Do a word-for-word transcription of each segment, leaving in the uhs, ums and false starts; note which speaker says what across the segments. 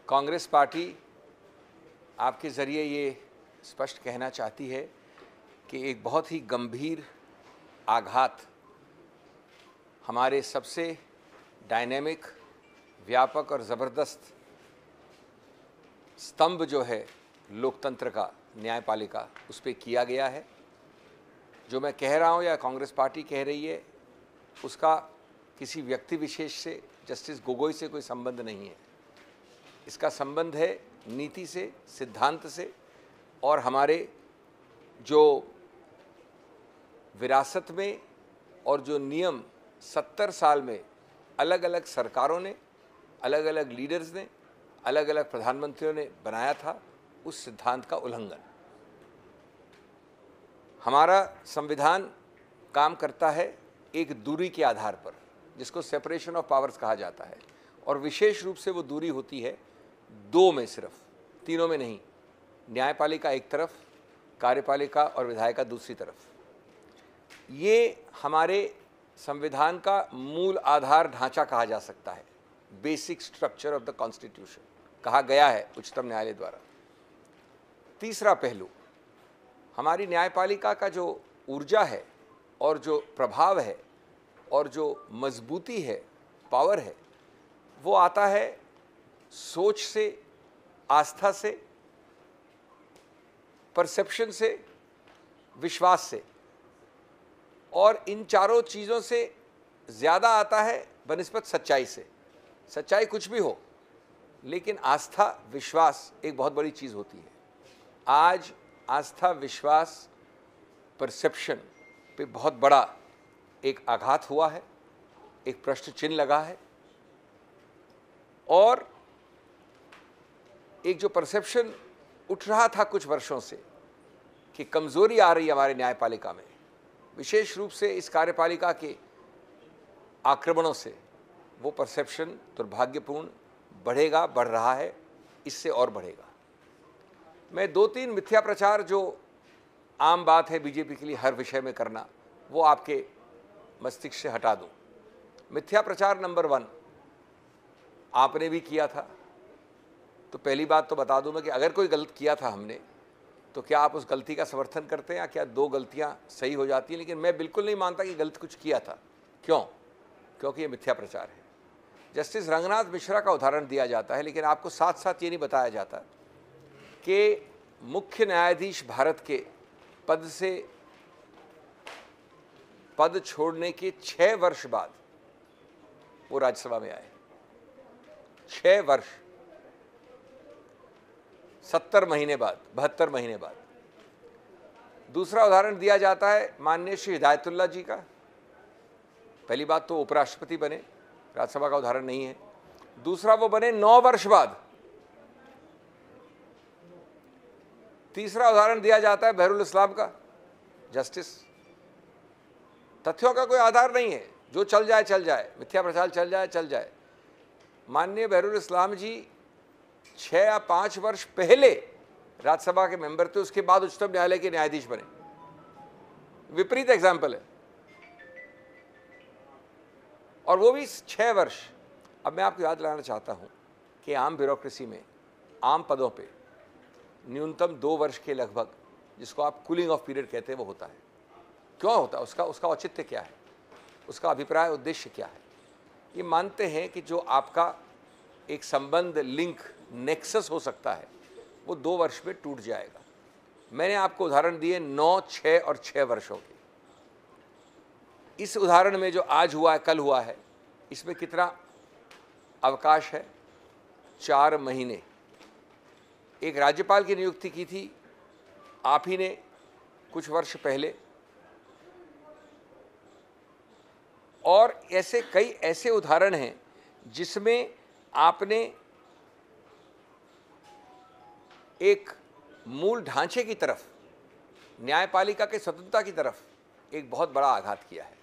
Speaker 1: Congress party आपके ज़रिए ये स्पष्ट कहना चाहती है कि एक बहुत ही गंभीर आघात हमारे सबसे डायनेमिक, व्यापक और ज़बरदस्त स्तंभ जो है लोकतंत्र का, न्यायपालिका, उस पर किया गया है। जो मैं कह रहा हूँ या कांग्रेस पार्टी कह रही है, उसका किसी व्यक्ति विशेष से, जस्टिस गोगोई से कोई संबंध नहीं है। इसका संबंध है नीति से, सिद्धांत से और हमारे जो विरासत में और जो नियम सत्तर साल में अलग अलग सरकारों ने, अलग अलग लीडर्स ने, अलग अलग प्रधानमंत्रियों ने बनाया था, उस सिद्धांत का उल्लंघन। हमारा संविधान काम करता है एक दूरी के आधार पर, जिसको सेपरेशन ऑफ पावर्स कहा जाता है, और विशेष रूप से वो दूरी होती है दो में, सिर्फ तीनों में नहीं। न्यायपालिका एक तरफ, कार्यपालिका और विधायिका दूसरी तरफ। ये हमारे संविधान का मूल आधार ढांचा कहा जा सकता है, basic structure of the constitution कहा गया है उच्चतम न्यायालय द्वारा। तीसरा पहलू, हमारी न्यायपालिका का जो ऊर्जा है और जो प्रभाव है और जो मजबूती है, पावर है, वो आता है सोच से, आस्था से, परसेप्शन से, विश्वास से, और इन चारों चीज़ों से ज़्यादा आता है बनिस्बत सच्चाई से। सच्चाई कुछ भी हो, लेकिन आस्था, विश्वास एक बहुत बड़ी चीज़ होती है। आज आस्था, विश्वास, परसेप्शन पे बहुत बड़ा एक आघात हुआ है, एक प्रश्न चिन्ह लगा है, और एक जो परसेप्शन उठ रहा था कुछ वर्षों से कि कमज़ोरी आ रही है हमारे न्यायपालिका में, विशेष रूप से इस कार्यपालिका के आक्रमणों से, वो परसेप्शन दुर्भाग्यपूर्ण बढ़ेगा, बढ़ रहा है, इससे और बढ़ेगा। मैं दो तीन मिथ्या प्रचार जो आम बात है बीजेपी के लिए हर विषय में करना, वो आपके मस्तिष्क से हटा दूं। मिथ्या प्रचार नंबर वन आपने भी किया था, तो पहली बात तो बता दूं मैं कि अगर कोई गलत किया था हमने, तो क्या आप उस गलती का समर्थन करते हैं, या क्या दो गलतियां सही हो जाती हैं? लेकिन मैं बिल्कुल नहीं मानता कि गलत कुछ किया था। क्यों? क्योंकि ये मिथ्या प्रचार है। जस्टिस रंगनाथ मिश्रा का उदाहरण दिया जाता है, लेकिन आपको साथ साथ ये नहीं बताया जाता कि मुख्य न्यायाधीश भारत के पद से पद छोड़ने के छह वर्ष बाद वो राज्यसभा में आए। छह वर्ष, सत्तर महीने बाद, बहत्तर महीने बाद। दूसरा उदाहरण दिया जाता है माननीय श्री हिदायतुल्लाह जी का। पहली बात तो उपराष्ट्रपति बने, राज्यसभा का उदाहरण नहीं है। दूसरा, वो बने नौ वर्ष बाद। तीसरा उदाहरण दिया जाता है बहरुल इस्लाम का, जस्टिस। तथ्यों का कोई आधार नहीं है, जो चल जाए चल जाए, मिथ्या प्रचार चल जाए चल जाए। माननीय बहरुल इस्लाम जी छः या पाँच वर्ष पहले राज्यसभा के मेंबर थे, उसके बाद उच्चतम न्यायालय के न्यायाधीश बने। विपरीत एग्जाम्पल है, और वो भी छः वर्ष। अब मैं आपको याद दिलाना चाहता हूँ कि आम ब्यूरोक्रेसी में, आम पदों पे न्यूनतम दो वर्ष के लगभग, जिसको आप कूलिंग ऑफ पीरियड कहते हैं, वो होता है। क्यों होता है? उसका उसका औचित्य क्या है? उसका अभिप्राय, उद्देश्य क्या है? ये मानते हैं कि जो आपका एक संबंध, लिंक, नेक्सस हो सकता है, वो दो वर्ष में टूट जाएगा। मैंने आपको उदाहरण दिए नौ, छः और छः वर्षों के। इस उदाहरण में जो आज हुआ है, कल हुआ है, इसमें कितना अवकाश है? चार महीने। एक राज्यपाल की नियुक्ति की थी आप ही ने कुछ वर्ष पहले, और ऐसे कई ऐसे उदाहरण हैं जिसमें आपने एक मूल ढांचे की तरफ, न्यायपालिका की स्वतंत्रता की तरफ एक बहुत बड़ा आघात किया है।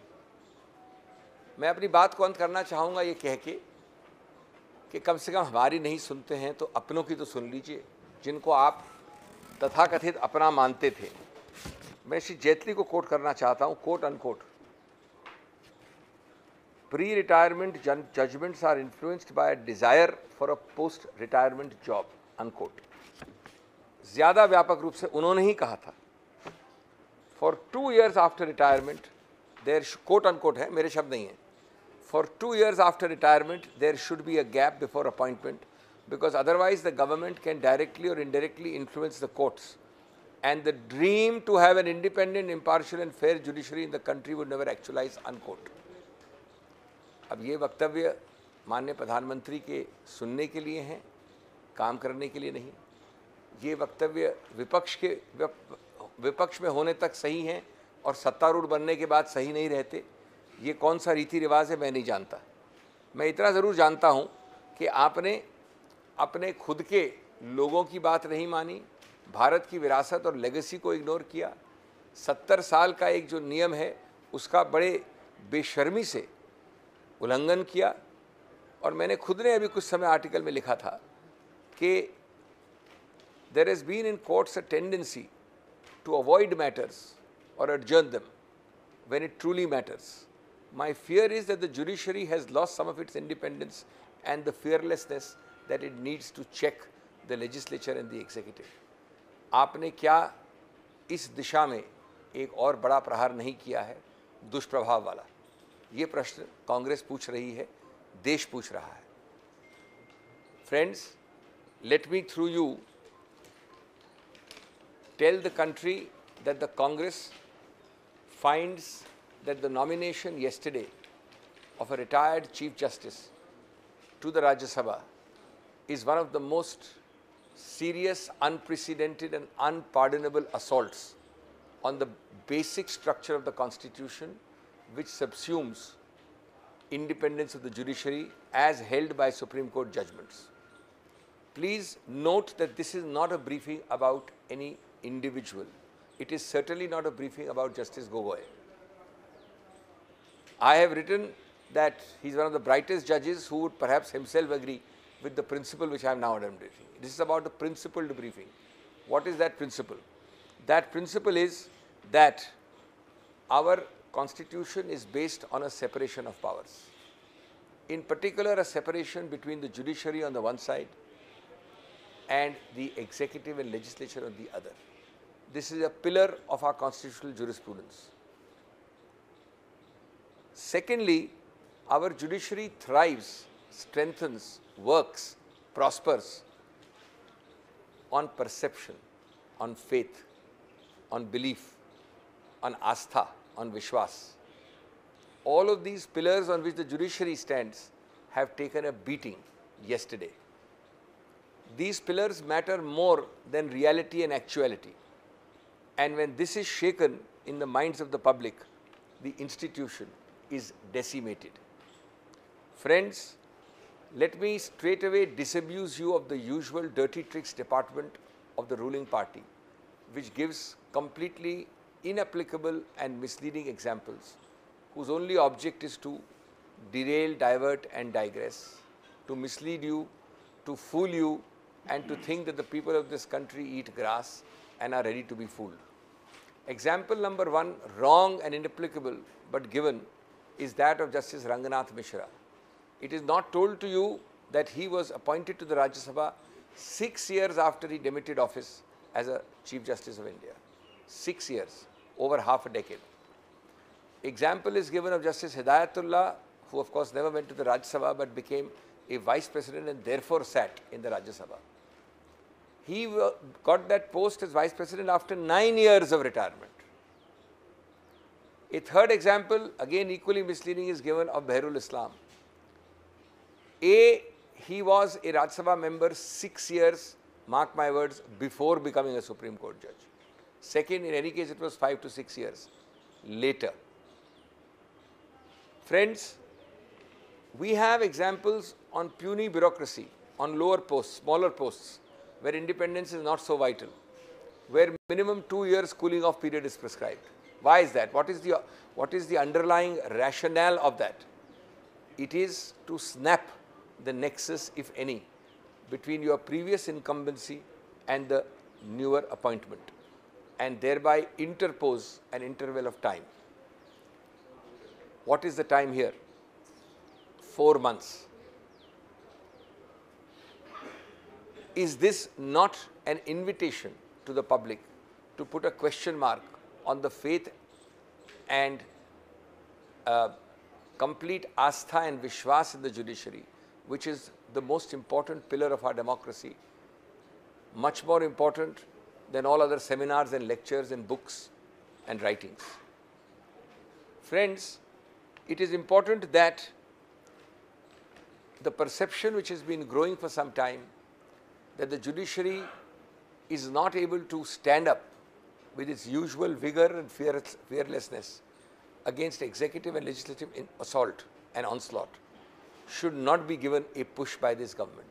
Speaker 1: मैं अपनी बात को अंत करना चाहूँगा ये कह के कि कम से कम हमारी नहीं सुनते हैं तो अपनों की तो सुन लीजिए, जिनको आप तथाकथित अपना मानते थे। मैं श्री जेटली को कोट करना चाहता हूँ, quote unquote. pre-retirement judgments are influenced by a desire for a post-retirement job, unquote. ज़्यादा व्यापक रूप से उन्होंने ही कहा था, for two years after retirement, there quote unquote है, मेरे शब्द नहीं हैं, for two years after retirement, there should be a gap before appointment, because otherwise the government can directly or indirectly influence the courts, and the dream to have an independent, impartial and fair judiciary in the country would never actualize, unquote. अब ये वक्तव्य माननीय प्रधानमंत्री के सुनने के लिए हैं, काम करने के लिए नहीं। ये वक्तव्य विपक्ष के विपक्ष में होने तक सही हैं और सत्तारूढ़ बनने के बाद सही नहीं रहते। ये कौन सा रीति रिवाज है मैं नहीं जानता। मैं इतना ज़रूर जानता हूँ कि आपने अपने खुद के लोगों की बात नहीं मानी, भारत की विरासत और लेगेसी को इग्नोर किया, सत्तर साल का एक जो नियम है उसका बड़े बेशर्मी से उल्लंघन किया। और मैंने खुद ने अभी कुछ समय आर्टिकल में लिखा था कि there has been in courts a tendency to avoid matters or adjourn them when it truly matters. My fear is that the judiciary has lost some of its independence and the fearlessness that it needs to check the legislature and the executive. आपने क्या इस दिशा में एक और बड़ा प्रहार नहीं किया है दुष्प्रभाव वाला? ये प्रश्न कांग्रेस पूछ रही है, देश पूछ रहा है। Friends, let me through you tell the country that the Congress finds that the nomination yesterday of a retired Chief Justice to the Rajya Sabha is one of the most serious, unprecedented and unpardonable assaults on the basic structure of the Constitution, which subsumes independence of the judiciary as held by Supreme Court judgments. Please note that this is not a briefing about any individual. It is certainly not a briefing about Justice Gogoi. I have written that he is one of the brightest judges who would perhaps himself agree with the principle which I am now demonstrating. This is about the principled briefing. What is that principle? That principle is that our Constitution is based on a separation of powers. In particular, a separation between the judiciary on the one side and the executive and legislature on the other. This is a pillar of our constitutional jurisprudence. Secondly, our judiciary thrives, strengthens, works, prospers on perception, on faith, on belief, on astha, on vishwas. All of these pillars on which the judiciary stands have taken a beating yesterday. These pillars matter more than reality and actuality. And when this is shaken in the minds of the public, the institution is decimated. Friends, let me straightaway disabuse you of the usual dirty tricks department of the ruling party, which gives completely inapplicable and misleading examples, whose only object is to derail, divert and digress, to mislead you, to fool you, and to think that the people of this country eat grass and are ready to be fooled. Example number one, wrong and inapplicable but given, is that of Justice Ranganath Mishra. It is not told to you that he was appointed to the Rajya Sabha six years after he demitted office as a Chief Justice of India. Six years, over half a decade. Example is given of Justice Hidayatullah, who of course never went to the Rajya Sabha but became a Vice President and therefore sat in the Rajya Sabha. He got that post as Vice President after nine years of retirement. A third example, again equally misleading, is given of Baharul Islam. A, he was a Rajya Sabha member six years, mark my words, before becoming a Supreme Court judge. Second, in any case, it was five to six years later. Friends, we have examples on puny bureaucracy, on lower posts, smaller posts, where independence is not so vital, where minimum two years cooling off period is prescribed. Why is that? What is the, what is the underlying rationale of that? It is to snap the nexus, if any, between your previous incumbency and the newer appointment, and thereby interpose an interval of time. What is the time here? four months. Is this not an invitation to the public to put a question mark on the faith and uh, complete astha and vishwas in the judiciary, which is the most important pillar of our democracy, much more important than all other seminars and lectures and books and writings? Friends, it is important that the perception which has been growing for some time that the judiciary is not able to stand up with its usual vigor and fear, fearlessness against executive and legislative assault and onslaught should not be given a push by this government.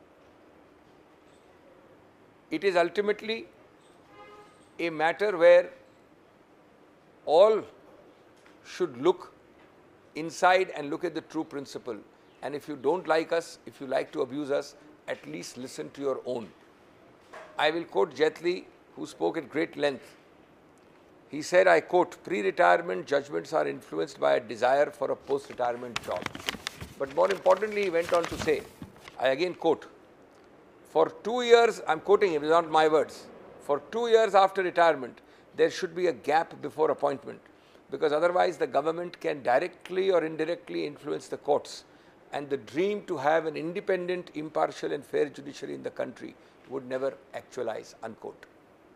Speaker 1: It is ultimately a matter where all should look inside and look at the true principle. And if you don't like us, if you like to abuse us, at least listen to your own. I will quote Jaitley, who spoke at great length. He said, I quote, pre-retirement judgments are influenced by a desire for a post-retirement job. But more importantly, he went on to say, I again quote, for two years, I'm quoting him, these are not my words, for two years after retirement, there should be a gap before appointment, because otherwise the government can directly or indirectly influence the courts, and the dream to have an independent, impartial and fair judiciary in the country would never actualize, unquote.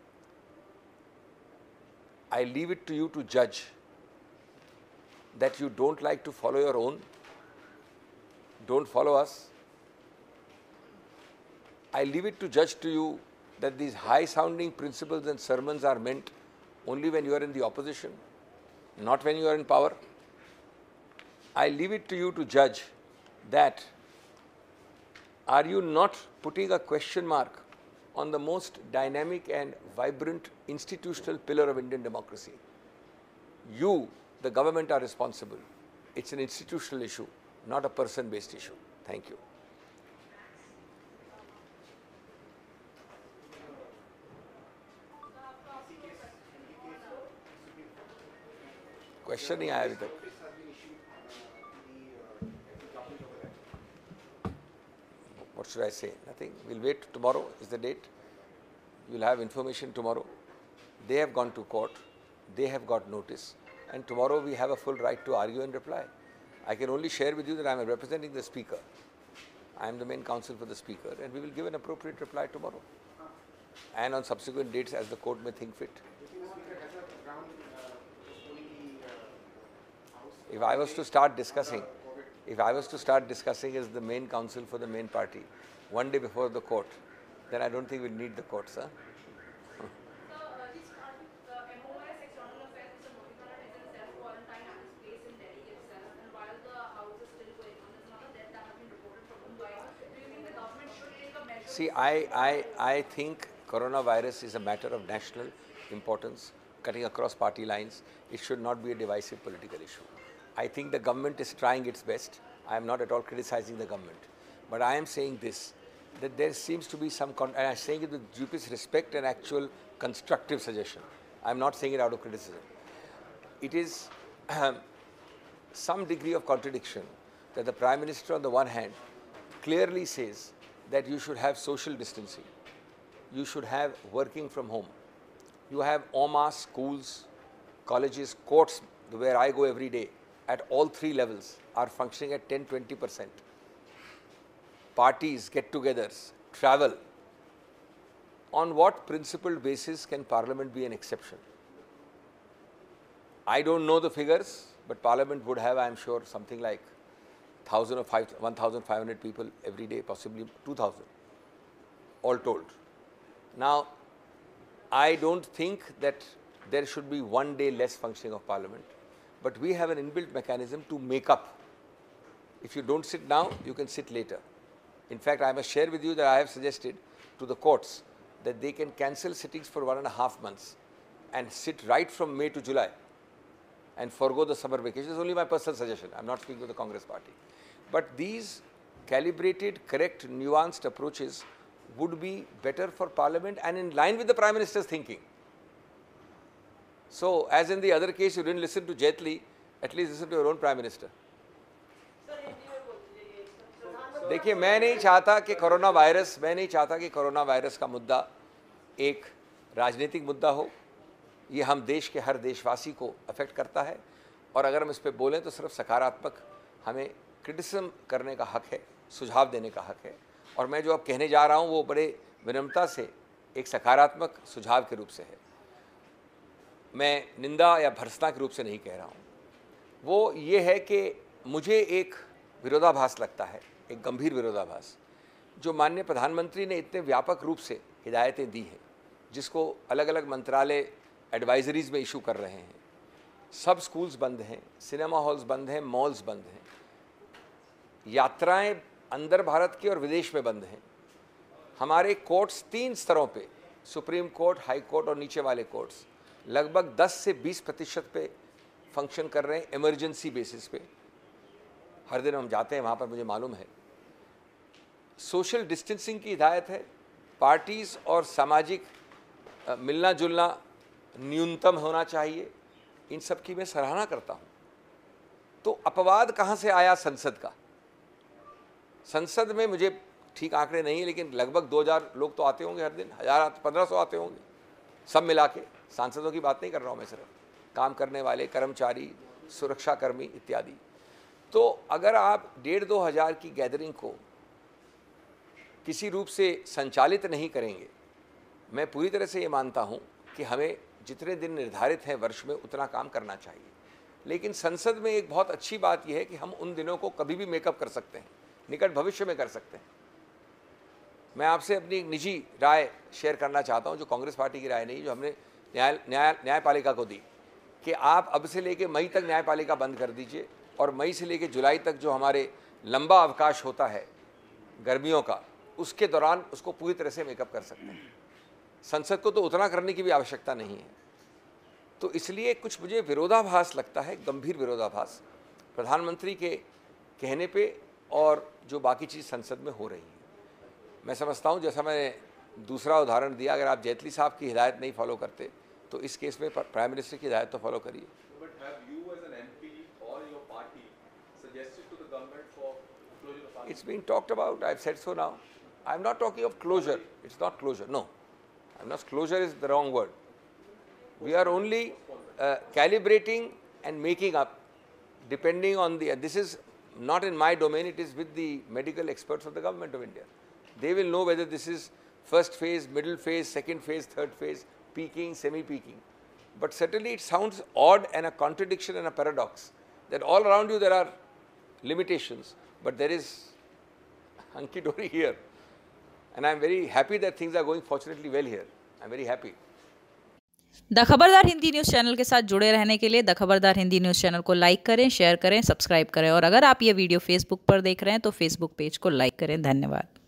Speaker 1: I leave it to you to judge that you don't like to follow your own, don't follow us. I leave it to judge to you that these high-sounding principles and sermons are meant only when you are in the opposition, not when you are in power. I leave it to you to judge that are you not putting a question mark on the most dynamic and vibrant institutional pillar of Indian democracy. You, the government, are responsible. It's an institutional issue, not a person-based issue. Thank you. Question नहीं आया अभी तक. What should I say? Nothing. We'll wait. Tomorrow is the date. You'll have information tomorrow. They have gone to court. They have got notice. And tomorrow we have a full right to argue and reply. I can only share with you that I am representing the Speaker. I am the main counsel for the Speaker, and we will give an appropriate reply tomorrow. And on subsequent dates as the court may think fit. If I was to start discussing, if I was to start discussing as the main counsel for the main party, one day before the court, then I don't think we'll need the courts. Huh? See, I, I, I think coronavirus is a matter of national importance, cutting across party lines. It should not be a divisive political issue. I think the government is trying its best. I am not at all criticizing the government. But I am saying this, that there seems to be some, con and I am saying it with deepest respect and actual constructive suggestion. I am not saying it out of criticism. It is um, some degree of contradiction that the Prime Minister on the one hand clearly says that you should have social distancing, you should have working from home, you have en masse schools, colleges, courts, where I go every day, at all three levels are functioning at ten to twenty percent. Parties, get-togethers, travel. On what principled basis can Parliament be an exception? I don't know the figures, but Parliament would have, I am sure, something like one thousand or one thousand five hundred people every day, possibly two thousand, all told. Now, I don't think that there should be one day less functioning of Parliament, but we have an inbuilt mechanism to make up. If you don't sit now, you can sit later. In fact, I must share with you that I have suggested to the courts that they can cancel sittings for one and a half months and sit right from May to July and forego the summer vacation. It's only my personal suggestion. I'm not speaking of the Congress party. But these calibrated, correct, nuanced approaches would be better for Parliament and in line with the Prime Minister's thinking. So, as in the other case, you didn't listen to Jaitley, at least listen to your own Prime Minister.
Speaker 2: Sir,
Speaker 1: देखिए, मैं नहीं चाहता कि corona virus मैं नहीं चाहता कि corona virus का मुद्दा एक राजनीतिक मुद्दा हो। ये हम देश के हर देशवासी को अफेक्ट करता है, और अगर हम इस पर बोलें तो सिर्फ सकारात्मक, हमें क्रिटिसिज्म करने का हक है, सुझाव देने का हक है। और मैं जो अब कहने जा रहा हूँ वो बड़े विनम्रता से एक सकारात्मक सुझाव के रूप से है, मैं निंदा या भर्त्सना के रूप से नहीं कह रहा हूँ। वो ये है कि मुझे एक विरोधाभास लगता है, एक गंभीर विरोधाभास, जो माननीय प्रधानमंत्री ने इतने व्यापक रूप से हिदायतें दी हैं, जिसको अलग अलग मंत्रालय एडवाइजरीज़ में इशू कर रहे हैं। सब स्कूल्स बंद हैं, सिनेमा हॉल्स बंद हैं, मॉल्स बंद हैं, यात्राएं अंदर भारत के और विदेश में बंद हैं। हमारे कोर्ट्स तीन स्तरों पे, सुप्रीम कोर्ट, हाई कोर्ट और नीचे वाले कोर्ट्स, लगभग दस से बीस प्रतिशत पे फंक्शन कर रहे हैं इमरजेंसी बेसिस पे। हर दिन हम जाते हैं वहाँ पर, मुझे मालूम है। सोशल डिस्टेंसिंग की हिदायत है, पार्टीज़ और सामाजिक मिलना जुलना न्यूनतम होना चाहिए। इन सब की मैं सराहना करता हूँ। तो अपवाद कहाँ से आया? संसद का। संसद में मुझे ठीक आंकड़े नहीं है, लेकिन लगभग दो हज़ार लोग तो आते होंगे हर दिन, हज़ार पंद्रह सौ आते होंगे सब मिला के। सांसदों की बात नहीं कर रहा हूँ मैं, सिर्फ काम करने वाले कर्मचारी, सुरक्षाकर्मी इत्यादि। तो अगर आप डेढ़ दो हज़ार की गैदरिंग को किसी रूप से संचालित नहीं करेंगे, मैं पूरी तरह से ये मानता हूँ कि हमें जितने दिन निर्धारित हैं वर्ष में उतना काम करना चाहिए। लेकिन संसद में एक बहुत अच्छी बात यह है कि हम उन दिनों को कभी भी मेकअप कर सकते हैं, निकट भविष्य में कर सकते हैं। मैं आपसे अपनी एक निजी राय शेयर करना चाहता हूं, जो कांग्रेस पार्टी की राय नहीं, जो हमने न्याय न्याय न्यायपालिका को दी, कि आप अब से लेके मई तक न्यायपालिका बंद कर दीजिए, और मई से लेके जुलाई तक जो हमारे लंबा अवकाश होता है गर्मियों का, उसके दौरान उसको पूरी तरह से मेकअप कर सकते हैं। संसद को तो उतना करने की भी आवश्यकता नहीं है। तो इसलिए कुछ मुझे विरोधाभास लगता है, गंभीर विरोधाभास प्रधानमंत्री के कहने पे और जो बाकी चीज़ संसद में हो रही है। मैं समझता हूँ, जैसा मैंने दूसरा उदाहरण दिया, अगर आप जेटली साहब की हिदायत नहीं फॉलो करते तो इस केस में प्राइम मिनिस्टर की हिदायत तो फॉलो करिए। It's been talked about. I've said so now. I'm not talking of closure. It's not closure. No, I'm not. Closure is the wrong word. We are only uh, calibrating and making up, depending on the. This is not in my domain. It is with the medical experts of the government of India. They will know whether this is first phase, middle phase, second phase, third phase, peaking, semi-peaking. But certainly it sounds odd and a contradiction and a paradox that all around you there are limitations, but there is hunky-dory here. And I am very happy that things are going fortunately well here. I am very happy.
Speaker 2: The Khabardar Hindi news channel के साथ जुड़े रहने के लिए the Khabardar Hindi news channel को like करें, share करें, subscribe करें। और अगर आप ये वीडियो फेसबुक पर देख रहे हैं तो फेसबुक पेज को लाइक करें। धन्यवाद।